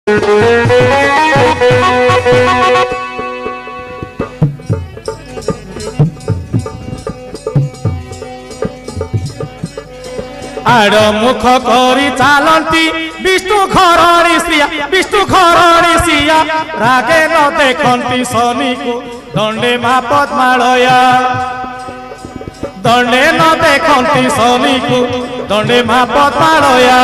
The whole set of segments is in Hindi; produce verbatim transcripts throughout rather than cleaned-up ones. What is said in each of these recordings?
आड़ मुख करी चालती विष्णु घरणी श्रिया विष्णु घरणी श्रिया रागे न देखती शनि को दंडे मा पद्मालया दंडे न देखती शनि को दंडे मा पद्मालया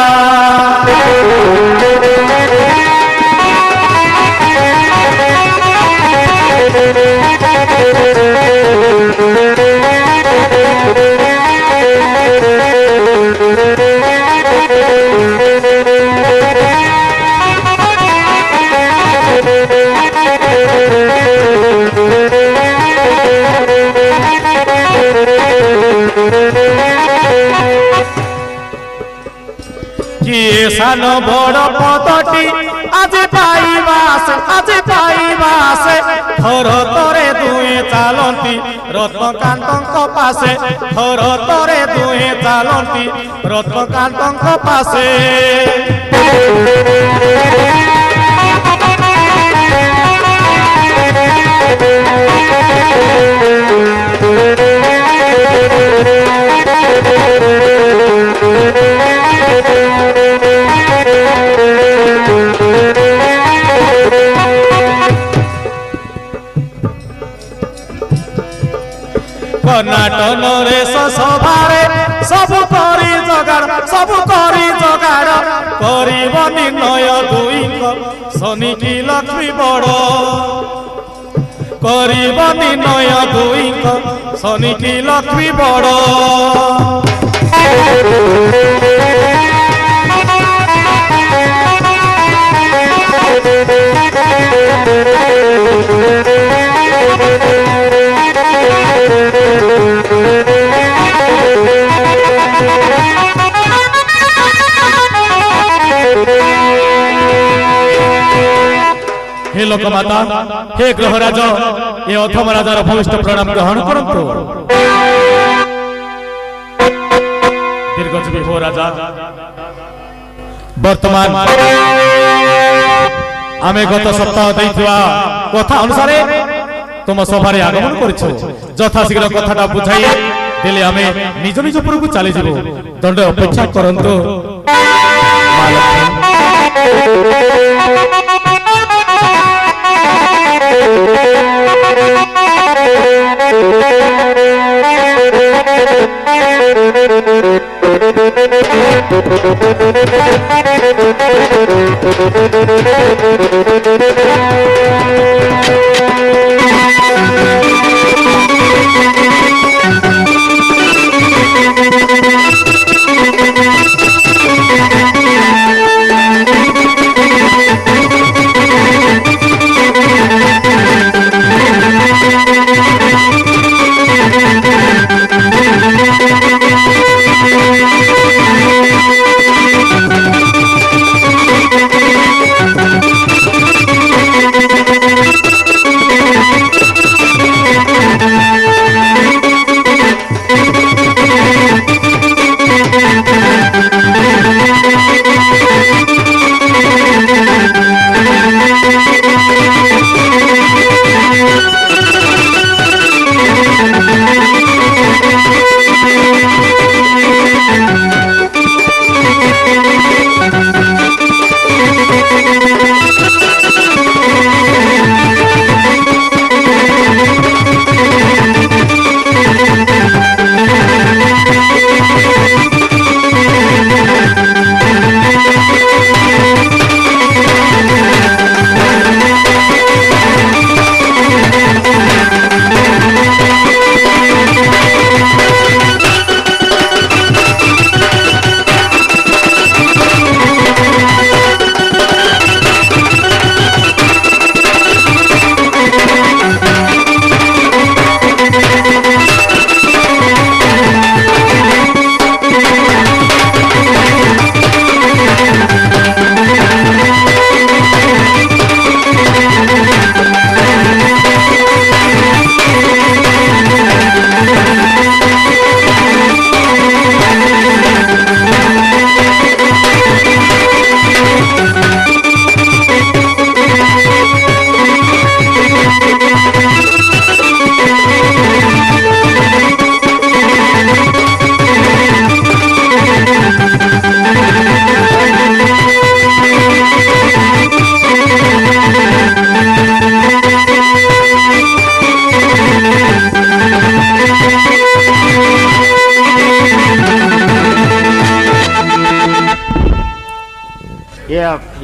किए सान बड़ पदटी आज पाइबास आज पाइबास थर तरे दुए चालती रत्नकांत पासे थर तरे दुए चालती रत्नकांत पासे कर्नाटन रेस सभारे सबु करी जगाड़ सबु करी जगाड़ करिब निर्णय दुईक शनि की लक्ष्मी बड़ करिब निर्णय दुईक शनि की लक्ष्मी बड़ हे लोकमाता हे ग्रहराज ये अथम राजार भूमिष्ठ प्रणाम ग्रहण करंतु दीर्घजीवी हो राजा वर्तमान आमे गत सप्ताह दैथिवा कथा अनुसार तुम सभारे आगमन करिছো यथाशीघ्र कथाटा बुझाई देले आमे निज निज पुर को चली जीवो दंड अपेक्षा करंतु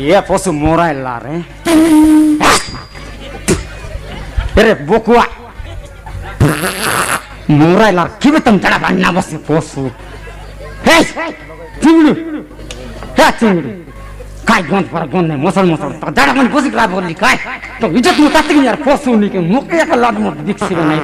ये पशु मोराइला रे अरे बोकुआ मोराइला कि तुम जड़ा बनना बस पशु हे चिंगड़ू हे चिंगड़ू काय गंध पर गंध नहीं मसल मसल तो जड़ा मन बस खराब बोली काय तो इज्जत में तत्ती यार पशु नहीं के मुके का लाड मत दिखसी नहीं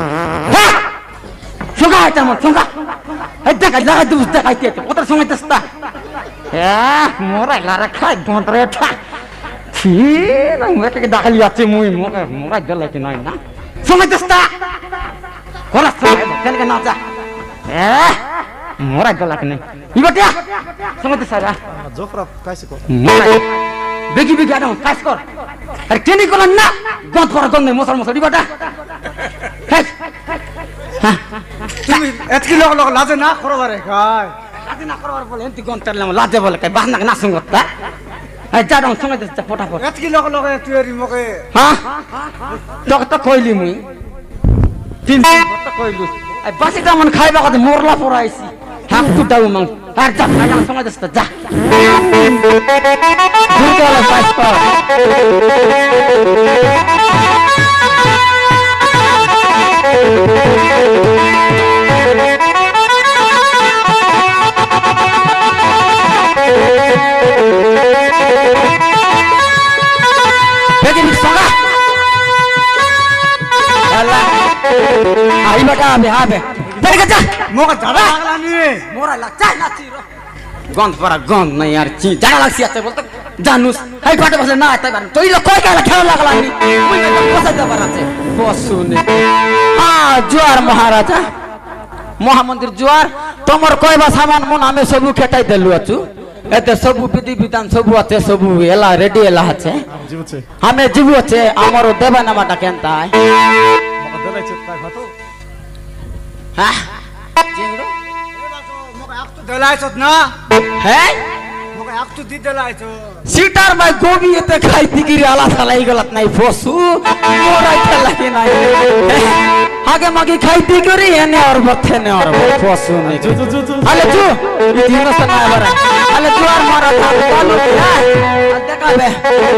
सुगा है तम सुगा है देखा लगा दूस देखा ते उधर सुंगे दस्ता ya murah lara kai kontreta छी ना मैं के दाखल याचे मुई मोके मोरा जले के नहीं ना सुने दस्ता कोला सुने चल के नाचा ए मोरा जले के नहीं ई बटिया सुने दस्ता रा जोफ्रा कैसे को बेगी बेगी आदम कैसे कर अरे केनी कोला ना गंत पर गंत नहीं मसल मसल ई बटा তুমি এতকি লোক লোক লাজে না করো রে গায় लाजे ना करो बोले एंती गंत तरले लाजे बोले के बाहना ना सुंगता ए जाडो सुंगे दस्ता फटाफट এতকি লোক লোক তুই মকে हां तो तो कोइली मुई तीन दिन तो कोइलु ए बासी त मन खाइबा को मोरला पराइसी हाक तु दाउ मंग हर जा खाना सुंगे दस्ता जा दुर्गाला पास पर begini soga ala ai bata abe abe dari kaca मोका झाडा लागला नी मोरा ला चाय ना चिरो गंध परा गंध नहीं यार ची जाना लागसी आते बोलते जानुस हाई बाटे बसले ना आते बार तो इलो कोई काला खेल लागला नी मुई तो पसा जा बराचे बसुने आ जुआर महाराजा महामंदिर जुआर तमर कोई बा सामान मन हमें सबु खेटाई देलु अछु एते सबु विधि विधान सबु আছে सबु एला रेडी एला আছে जीवचे हमें जीवु আছে हमरो देबा नामाटा केनता है बदलाय चत्ता खातो हां जिंगरो मोका आप तो दलायছত ना है मोका आप तो दी दलायछो सीटार भाई गोभी एते खाई दिगिरी आला थालाई गलत नहीं फोसु मोरा खेला के नहीं आगे मागे खाई दिगिरी एने और बथे ने और फोसु नहीं जु जु जु अले जु ई दिन से ना बरा अले जु और मारा था चालू है देखा बे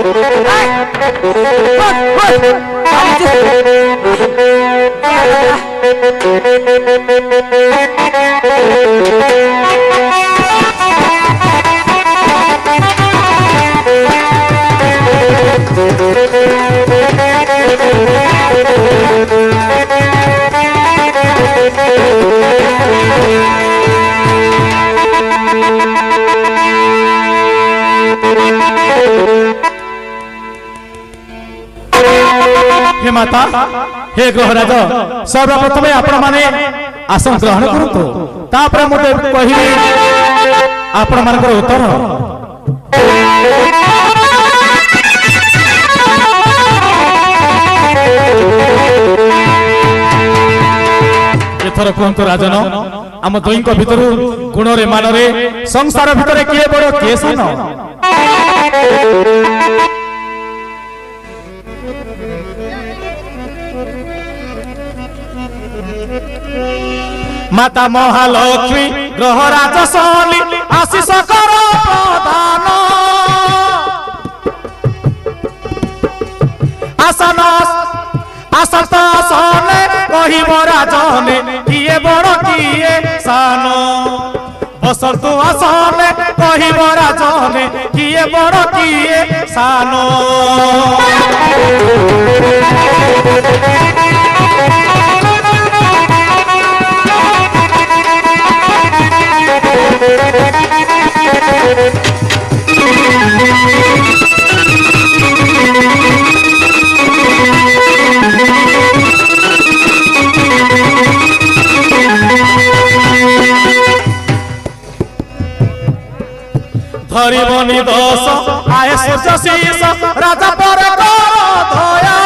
हे माता हे ग्रहराज सर्वप्रथम आपण माने आसन ग्रहण करतो तापर मते कहिबे आपण मानकर उत्तर एथर कोंतो राजन आम दोइंक भितर गुण रे मान रे संसार भितर के बड़ के सान माता महालक्ष्मी ग्रहराज शनि आशीष कर प्रदान आसन आसत आसने कहिब राजने किए बड़ किए सान बसतु आसने कहिब राजने किए बड़ किए सान धरिबनी दस आए सूर्य शीस राजा पर धया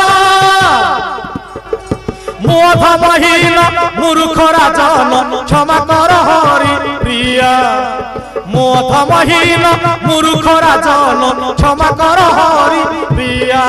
मोध महीन मूर्ख राजन क्षमा कर हरि प्रिया मोध महीन मूर्ख राजन क्षमा कर हरि प्रिया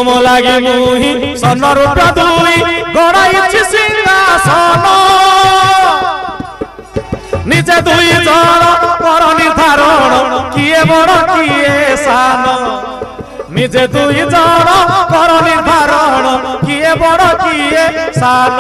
तुम लागे मुही सन रूप दुई गड़ाई सिंहासन निजे दुई जन कर निर्धारण किए बड़ किए सान निजे दुई जन कर निर्धारण किए बड़ किए सान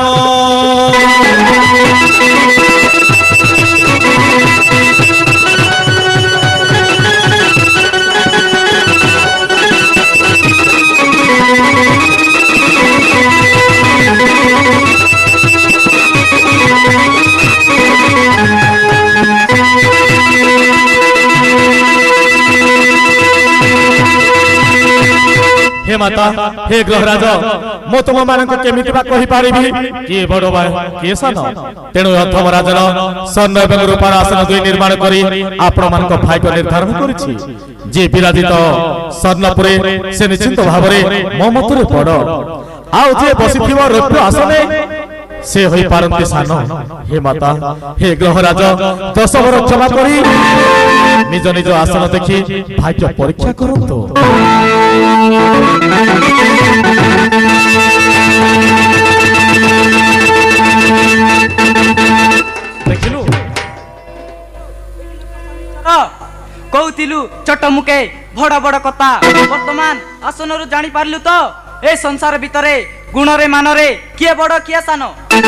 हे माता हे ग्रहराज मु तुम मान केमिति बा कहि पारिबी किए बड़ बा किए सान तेणु अथम राजन स्वर्ण एवं रूपार आसन दुई निर्माण करी आपण मान भाग्य निर्धारण करिछि जे विराजित स्वर्णपुरे से निश्चित भावरे मो मतरे पड़ आउ जे बसिथिबो रौप्य आसने से होई पारंती सान हे माता हे ग्रहराज दस वर क्षमा करी निज निज आसन देखि भाग्य परीक्षा करंतो देखिलु कहूतिलु छोट मुके बड़ बड़ कथा वर्तमान आसनरु जानि पारलु तो ए संसार भितरे गुणरे मानरे किए बड़ किए सान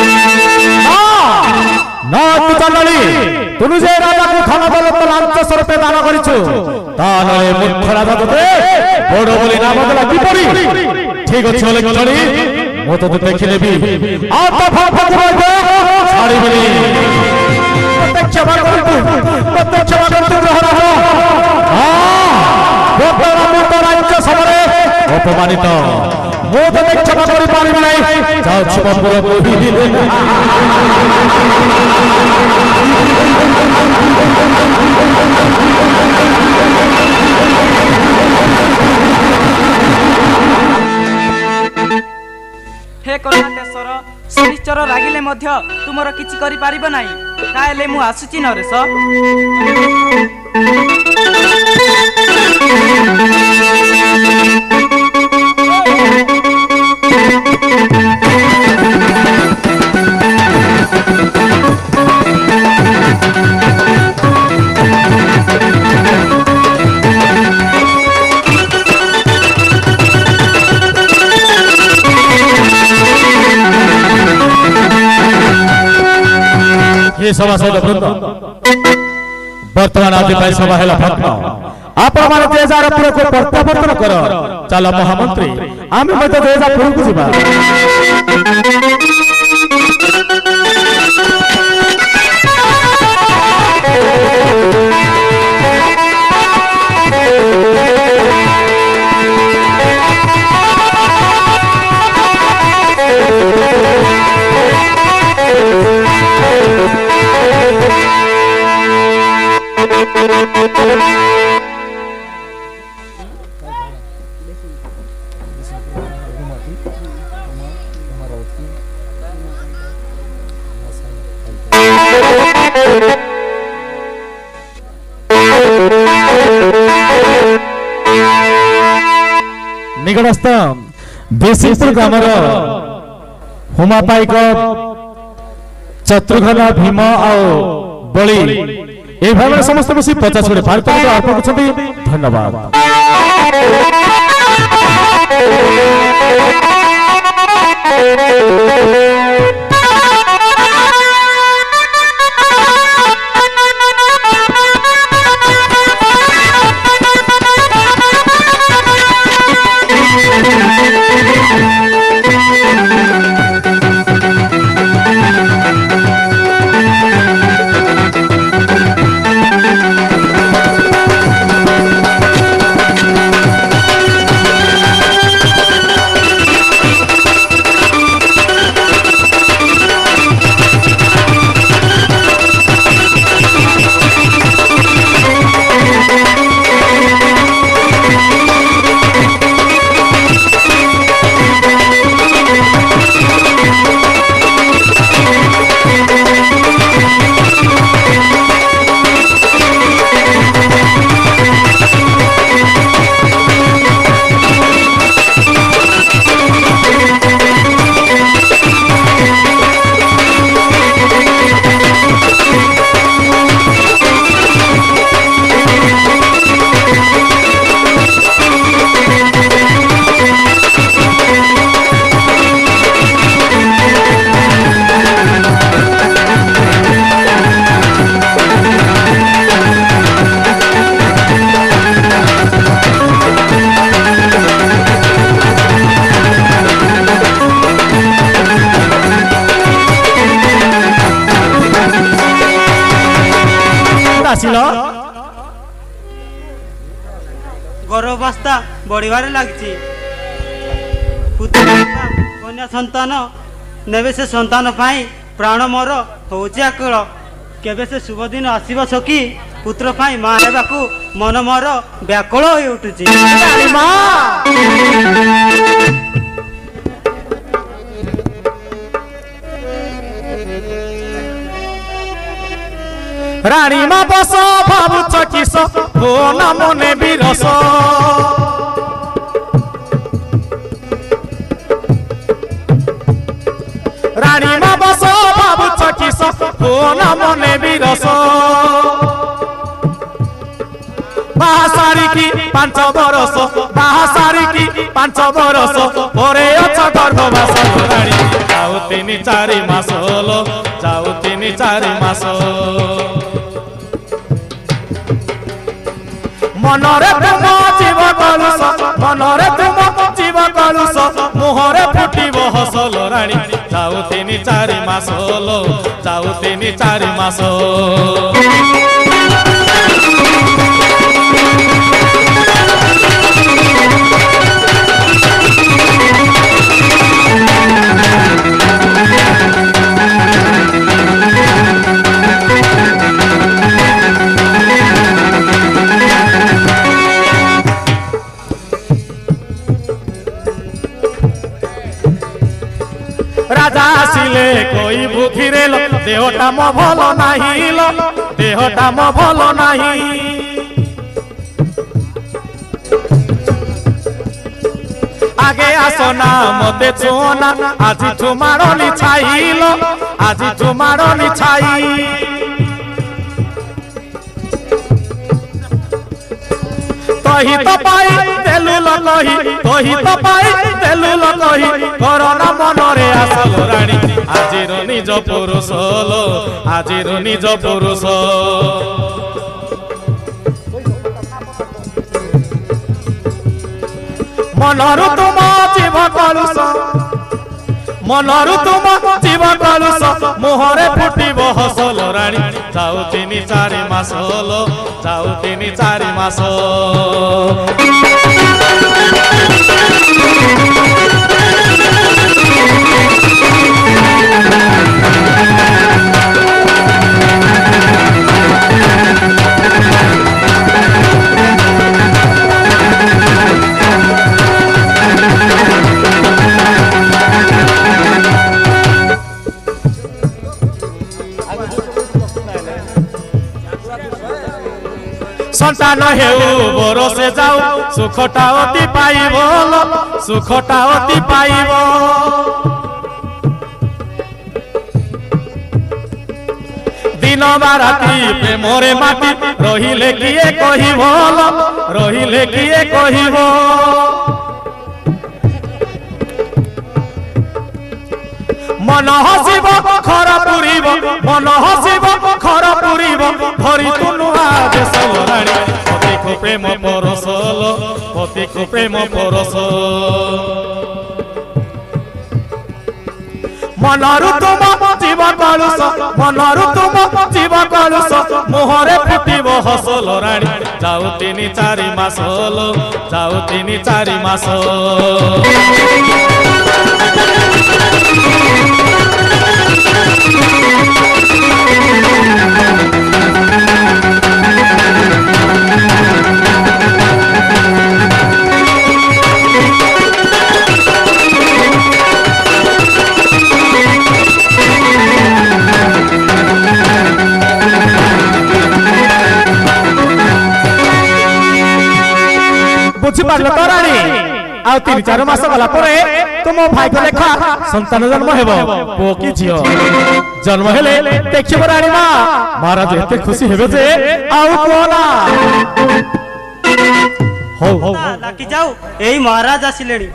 ना तू चलली तुनु जे राजा को खाना बल लांच स्वरूप दान करिछु तानले मूर्ख राजा तते बड़ बोली ना बदला की पड़ी ठीक अछि बोले चली मो तो देखि लेबी आ तो फल फल होइबे छाड़ी बली प्रत्यक्ष भगवान प्रत्यक्ष भगवान रहरा हो हां बोतरा मुत राज्य सबरे अपमानित मो तो क्षमा करि पारिबि नै जाउ छुपपुर कोहि हे करुणाटेश्वर शनिश्चर रागिले मध्य तुमर किछि करि पारिबो नै ताले मु आसुचि नरेश हे सभासद वृंद वर्तमान आदि पाई सभा हेला भग्न आपण मान तेजारपुर को प्रत्यावर्तन कर चल महामंत्री आमे मते तेजारपुर को जिबा निकटस्थ बेसीपुर ग्रामर हुमापाइक चतुर्घन भीम आउ बली ए भाव समस्त मिसी पचास गोटे भारत अर्पण कर धन्यवाद। आसिल गर्भावस्था बढ़िबार लगी पुत्र कन्या संतान नेबे से संतान पाई प्राण मोर होउछि आकुल केबे से शुभ दिन आसीब सखी पुत्र पाई माँ हेबाकू मन मोर व्याकुल होई उठुछि रानी मा बस भावुच किस हो न मने बिरस रानी मा बस भावुच किस हो न मने बिरस बाहासारी की पांच बरस बाहासारी की पांच बरस परे अछ गर्भवास रानी जाऊ तीन चारि मास होलो जाऊ तीन चारि मास मनरे तुम जीव कलुष मनरे तुम जीव कलुष मुहरे फुटिब हसल रानी जाऊ तीन चारि मास होलो जाऊ तीन चारि मास राजा आसिले कोई बुद्धि रे देहटा मो भल नाही लो देहटा मो भल नाही आगे आसना मते चोना आज ठुमारनी छाइलो आज ठुमारनी छाई कही तो पाई देलु लकही कही तो पाई देलु लकही करना मनरे आसल रानी आजिर निज पुरुष लो आजिर निज पुरुष मनरु तुम जीव कलुष मनरु तुम जीव कलुष मुहरे फुटिब हसल रानी जाऊ तीन चारि मास होलो जाऊ तीन चारि मास संतान हेउ बरसे जाऊ सुखटा अति पाइब सुखटा अति पाइब दिन बाराती प्रेमरे माटी रहिले किए कहिब रहिले किए कहिब मन हसिब खर पुरीब मन हसिब खर पुरीब धरी तुनुआ देशल रानी पति को प्रेम परसल पति को प्रेम परस मनरु तुम जीव कलुष मनरु तुम जीव कलुष मुहरे फुटिब हसल रानी जाऊ तीन चारि मास होलो जाऊ तीन चारि मास बुझिपार तो रानी आ तीन चार मास गला तुम भाई को लेखा संतान जन्म हेब पो कि झियो जन्म हेले देखिब रानी माँ महाराज एते खुशी हेबे जे आउ कोना हो हो लाकी जाऊ एई महाराज आसिलेनी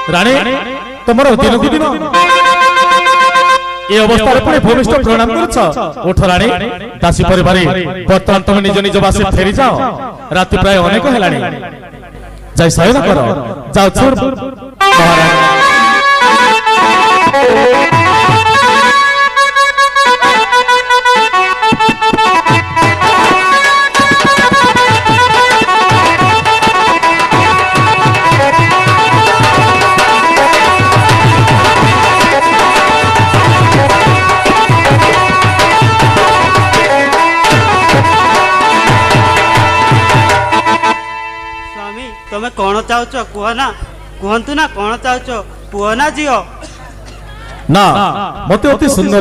राणी तुमर दिन को दिन ये अवस्था पुणी भूमिष्ठ प्रणाम कर उठ राणी दासी परिवार बर्तमान तुम निज निज बासी फेरी जाओ राति प्राय अनेक है जाई शयन कर जाओ छोड़ तमें कौन चाहच कह ना कहतु ना कौन चाहच पुह ना झील ना मत अति सुंदर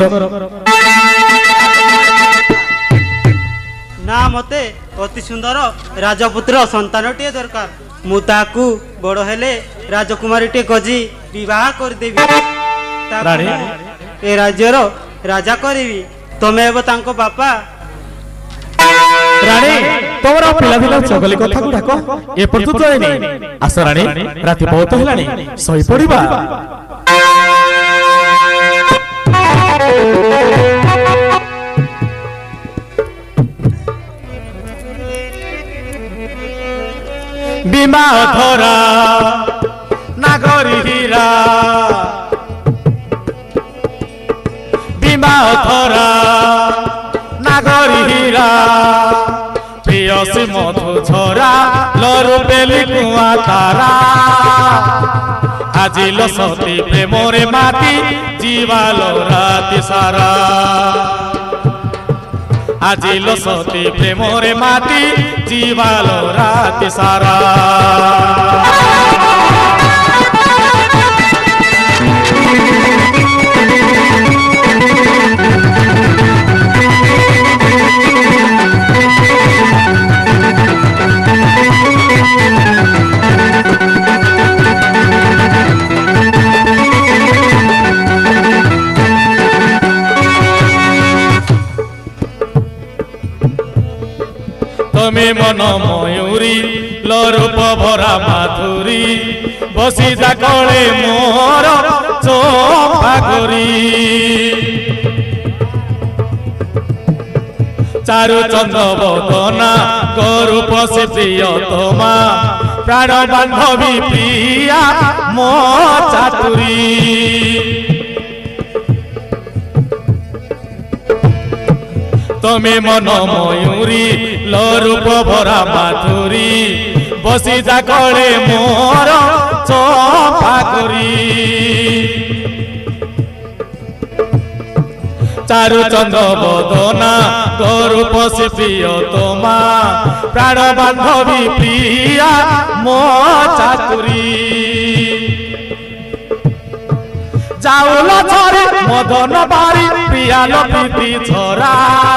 ना मते अति सुंदर राजपुत्र संतान टे दरकार मुताकू बड़ हेले राजकुमारी टे गजी विवाह कर देबी रानी ए राज्यर राजा करीबी तमे एबो तांको बापा रानी तोरा पिला दिला चगली कथा को ढाको ए पर तू जायनी आस रानी राति बहुत हेलानी सही पड़िबा बीमा धरा नागरी हीरा बीमा धरा नागरी हीरा प्रियसी मधु झरा लरु बेली कुआ तारा आजिल सती प्रेमरे माती जीवाल राति सारा आजिल सती प्रेमरे माती जीवाल राति सारा तमे मन मयूरी लरूप भरा माधुरी बसी जा कले मोर चोपागुरी चारु चंद बदना गरूप से प्रियतमा प्राण बांधवी प्रिया मो चातुरी तमे मन मयूरी लरूप भरा माधुरी बसी जा कले मोर चोपागुरी चारु चंद बदना गरूप से प्रियतमा प्राण बांधवी प्रिया मो चातुरी चाउल छरे मदन बारी प्रियाल प्रीति छरा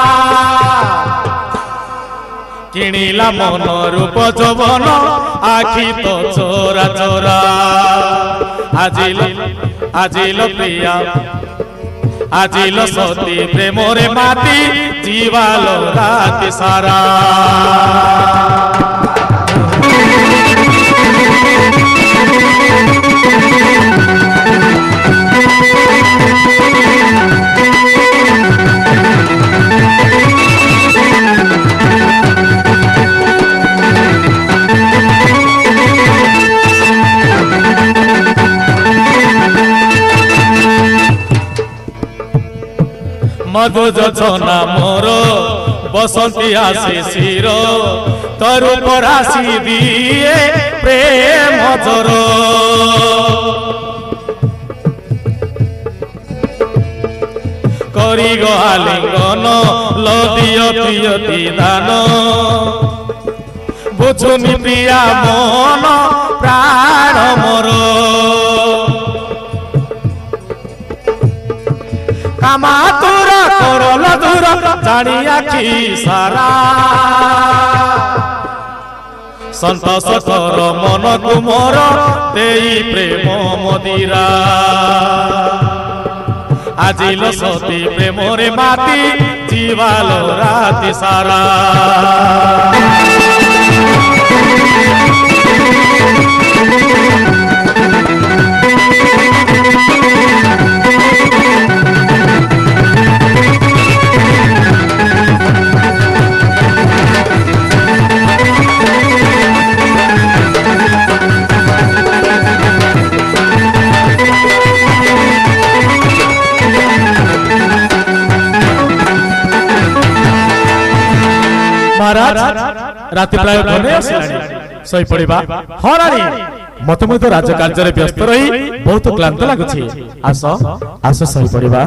किणिला मन रूप जवन आखि तो चोरा चोरा आजिल आजिल प्रिया आजिल सती प्रेमरे माती जीवाल राति सारा मधु जोजना मोर बसंती आसी शिर तरु परासी दिए प्रेम जोर करी गो आलिंगन लदियती दान बुझुनी प्रिया मन प्राण मोर कामा तुर करल दूर जानी आखि सारा संतोष कर मन को मोर देई प्रेम मदिरा आजिल सती प्रेमरे माती जीवाल राति सारा महाराज राति प्राय घने आसिलानी सही पड़िबा हाँ रानी मत मुझे राजकार्य व्यस्त रही बहुत क्लांत लगुछि आस आस सही पड़िबा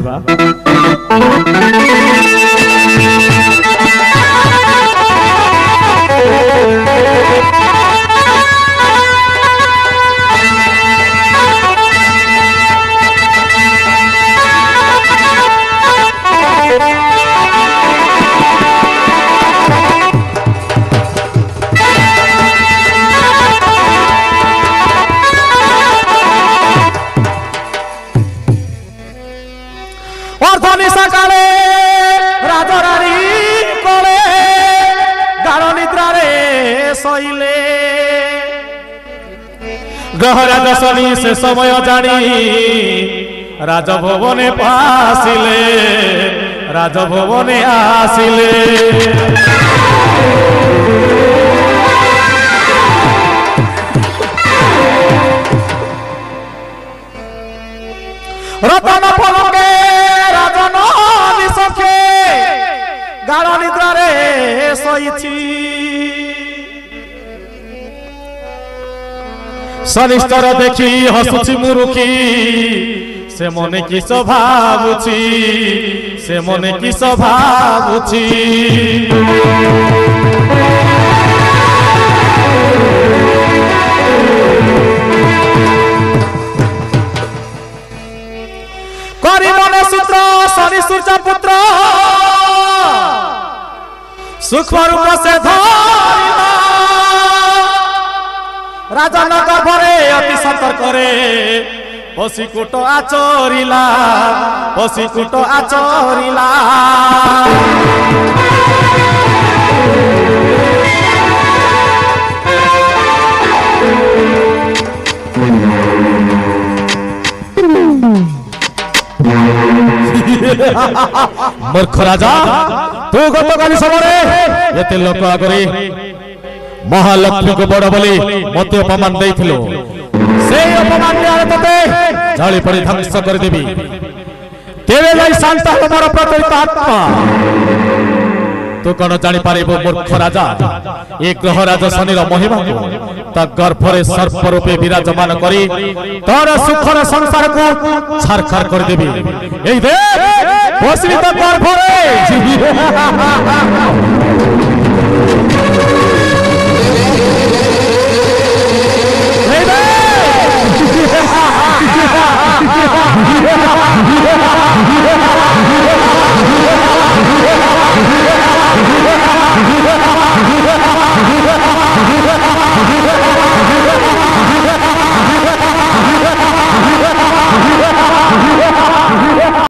ग्रहराज शनि से समय जानी राजभवने आसिले राजभवने आसिले रतन पलके राजन निसखे गाढ़ निद्रारे शोइछि शनिश्चर देखी हसुची मुरुखी से मने की भावुची से मने की भावुची करी मने सूत्र शनि सूर्य पुत्र सूक्ष्म रूप से धरिला राजन गर्भरे अति सतर्क रे पशिकुट आचरिला पशिकुट आचरिला मूर्ख राजा तू गत काली समय एते लोक आगरे महालक्ष्मी को बड़ बोली मत अपमान देथिलो से अपमान रे तते जाली पड़ी ध्वंस कर देबी केवे लाई शांत हमर प्रचलित आत्मा तू कौन जानी पारिबो मूर्ख राजा एक ग्रह राज शनि महिमा को ता गर्भरे सर्प रूपे विराजमान करी तोर सुखर संसार को छारखार कर देबी एई दे बसली तो गर्भरे